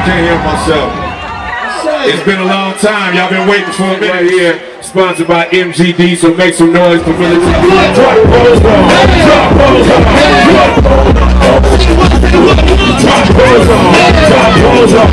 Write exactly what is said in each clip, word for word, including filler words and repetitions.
can't hear myself. It's been a long time. Y'all been waiting for a minute here. Sponsored by M G D, so make some noise for Military. Drop those on. Drop those on. Drop those on. Drop those on.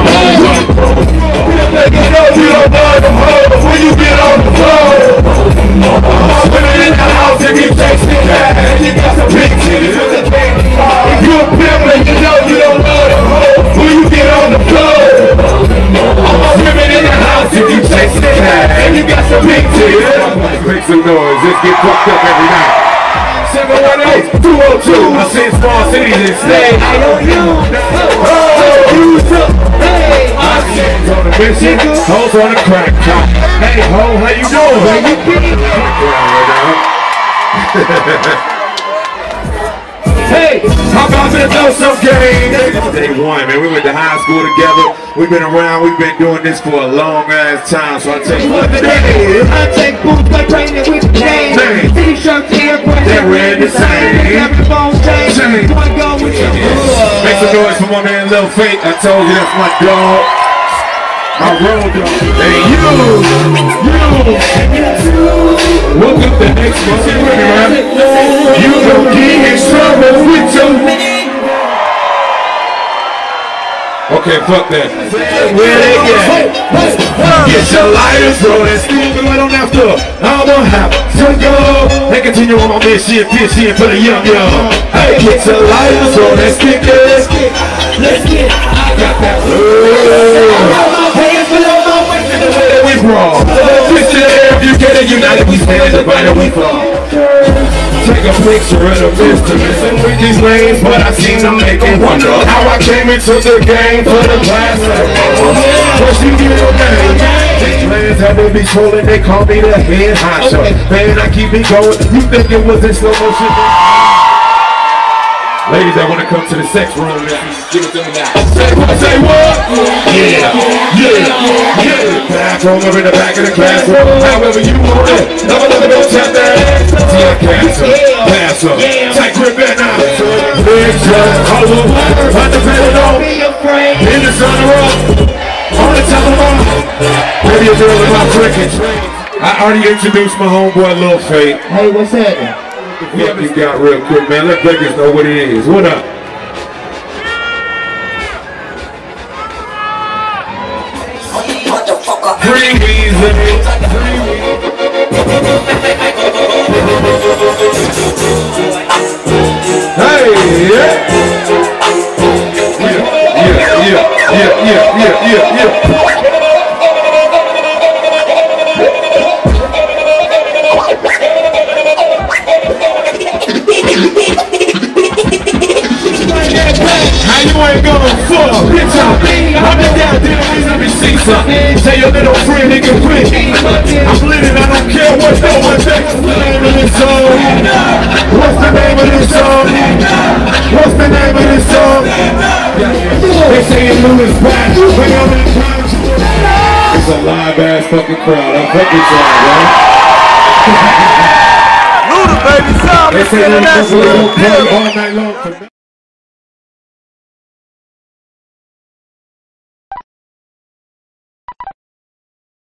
You know you don't know the hoes when you get on the floor. I'm women in the house and you chasing cash. You got some big titties with the baby. If you a pimp and you know you don't know the hoes when you get on the floor. I'm women in the house and you chasing cash. And you got some big titties. Make some noise. Let's get fucked up every night. seven one eight, two oh two. I seen small cities and stay. I know you. Oh, you took. Hey, I see. On the mission. Hoes on the crack top. Hey, ho, how you doing? How you been? Hey, how about this know some game? Day one, man. We went to high school together. We've been around. We've been doing this for a long ass time. So I tell you what today is. I take boots like training with the chain. T-shirts here, they're red the same. Chain. Make some noise for my man Lil Fate. I told you that's my dog. My road dog. Hey, you, you. Welcome to X Money, man. You don't get in trouble with your name. Okay, fuck that. Where they get? Get your lighters rolling, steaming right on after. I'm gonna have to go and continue on my mission, fishing for the young young. Hey, get your lighters rolling, stick it, let's get, let's get. I got that. Hands below my waist in the way that we brawl. Twist it if you get it, united we stand, divided we fall. Take a picture of the mysteries and with these lanes, but I seem to make them wonder how I came into the game for the class. First you get your name. These plans have been be trolling, they call me the head honcho. Man, I keep it going. You think it was in slow motion? Ladies that want to come to the sex room, give it to me now. Say what? Say what? Yeah, yeah, yeah. Bathroom over in the back of the classroom. However you want it. Never let me go tap that ass. See a cancer, pass up, tight grip and out. Big shot, all over, undefended on. In the sun rock, on the telephone. Maybe a girl in my cricket. I already introduced my homeboy Lil Fate. Hey, what's happening? What you got real quick, man? Let Vegas know what it is. What up? Free Weezy. Hey, yeah. Yeah, yeah, yeah, yeah, yeah, yeah, yeah, yeah. You ain't gonna fuck, bitch on me. I've been down there, let me see something. Tell your little friend he can quit. I'm living, I don't care what no one thinks. What's the name of this song? What's the name of this song? What's the name of this song? They say it's Ludacris Backstage. It's a live ass fucking crowd. I fuck with y'all, right? Luda, baby, Sal Mr International. All night long.